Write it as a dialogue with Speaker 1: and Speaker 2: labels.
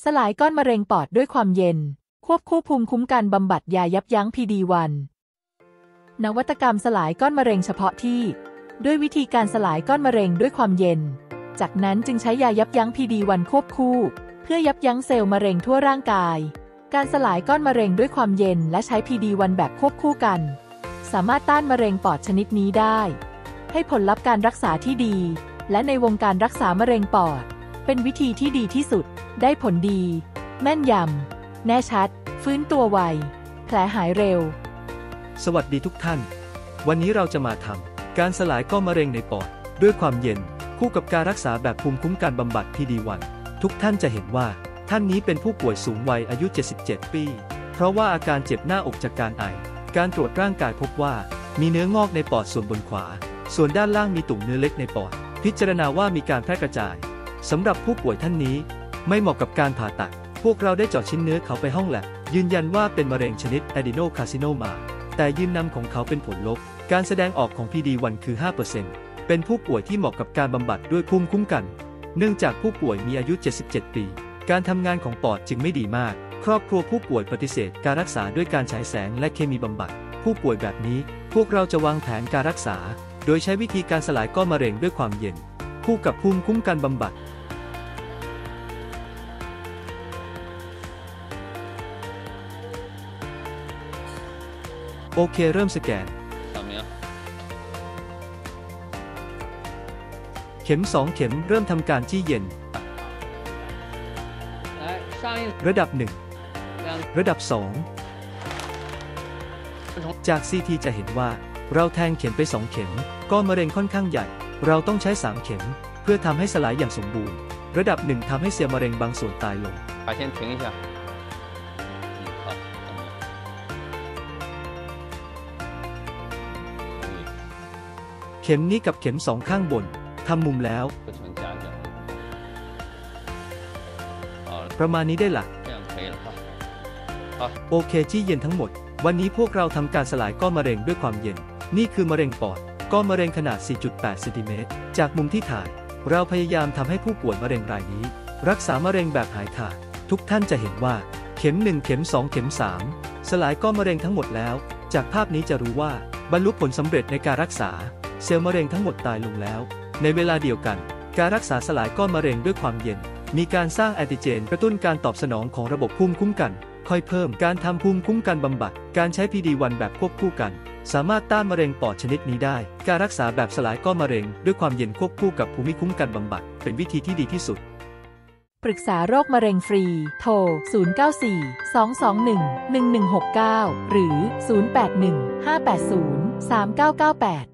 Speaker 1: สลายก้อนมะเร็งปอดด้วยความเย็นควบคู่ภูมิคุ้มกันบำบัดยายับยั้ง PD-1 นวัตกรรมสลายก้อนมะเร็งเฉพาะที่ด้วยวิธีการสลายก้อนมะเร็งด้วยความเย็นจากนั้นจึงใช้ยายับยั้ง PD-1 ควบคู่เพื่อยับยั้งเซลล์มะเร็งทั่วร่างกายการสลายก้อนมะเร็งด้วยความเย็นและใช้ PD-1 แบบควบคู่กันสามารถต้านมะเร็งปอดชนิดนี้ได้ให้ผลลัพธ์การรักษาที่ดีและในวงการรักษามะเร็งปอดเป็นวิธีที่ดีที่สุดได้ผลดีแม่นยำแน่ชัดฟื้นตัวไวแผลหายเร็ว
Speaker 2: สวัสดีทุกท่านวันนี้เราจะมาทำการสลายก้อนมะเร็งในปอดด้วยความเย็นคู่กับการรักษาแบบภูมิคุ้มกันบำบัด PD-1 ทุกท่านจะเห็นว่าท่านนี้เป็นผู้ป่วยสูงวัยอายุ 77 ปีเพราะว่าอาการเจ็บหน้าอกจากการไอการตรวจร่างกายพบว่ามีเนื้องอกในปอดส่วนบนขวาส่วนด้านล่างมีตุ่มเนื้อเล็กในปอดพิจารณาว่ามีการแพร่กระจายสำหรับผู้ป่วยท่านนี้ไม่เหมาะกับการผ่าตัดพวกเราได้เจาะชิ้นเนื้อเขาไปห้องแลบยืนยันว่าเป็นมะเร็งชนิด adenocarcinoma แต่ยืนนำของเขาเป็นผลลบการแสดงออกของ PD-1 คือ 5% เป็นผู้ป่วยที่เหมาะกับการบำบัดด้วยภูมิคุ้มกันเนื่องจากผู้ป่วยมีอายุ 77 ปีการทำงานของปอดจึงไม่ดีมากครอบครัวผู้ป่วยปฏิเสธการรักษาด้วยการฉายแสงและเคมีบำบัดผู้ป่วยแบบนี้พวกเราจะวางแผนการรักษาโดยใช้วิธีการสลายก้อนมะเร็งด้วยความเย็นคู่กับภูมิคุ้มกันบำบัดโอเคเริ่มสแกนเข็ม2เข็มเริ่มทำการจี้เย็นระดับ1ระดับ2จาก CT จะเห็นว่าเราแทงเข็มไป2เข็มก้อนมะเร็งค่อนข้างใหญ่เราต้องใช้3เข็มเพื่อทำให้สลายอย่างสมบูรณ์ระดับ1ทำให้เซลล์มะเร็งบางส่วนตายลงเข็มนี้กับเข็ม2ข้างบนทำมุมแล้วประมาณนี้ได้ละโอเคจี้เย็นทั้งหมดวันนี้พวกเราทำการสลายก้อนมะเร็งด้วยความเย็นนี่คือมะเร็งปอดก้อนมะเร็งขนาด 4.8 เซนติเมตรจากมุมที่ถ่ายเราพยายามทำให้ผู้ป่วยมะเร็งรายนี้รักษามะเร็งแบบหายขาดทุกท่านจะเห็นว่าเข็ม1เข็ม2เข็ม3สลายก้อนมะเร็งทั้งหมดแล้วจากภาพนี้จะรู้ว่าบรรลุผลสำเร็จในการรักษาเซลล์มะเร็งทั้งหมดตายลงแล้วในเวลาเดียวกันการรักษาสลายก้อนมะเร็งด้วยความเย็นมีการสร้างแอนติเจนกระตุ้นการตอบสนองของระบบภูมิคุ้มกันค่อยเพิ่มการทำภูมิคุ้มกันบำบัดการใช้ PD-1 แบบควบคู่กันสามารถต้านมะเร็งปอดชนิดนี้ได้การรักษาแบบสลายก้อนมะเร็งด้วยความเย็นควบคู่กับภูมิคุ้มกันบำบัดเป็นวิธีที่ดีที่สุด
Speaker 1: ปรึกษาโรคมะเร็งฟรีโทร0942211169หรือ0815803998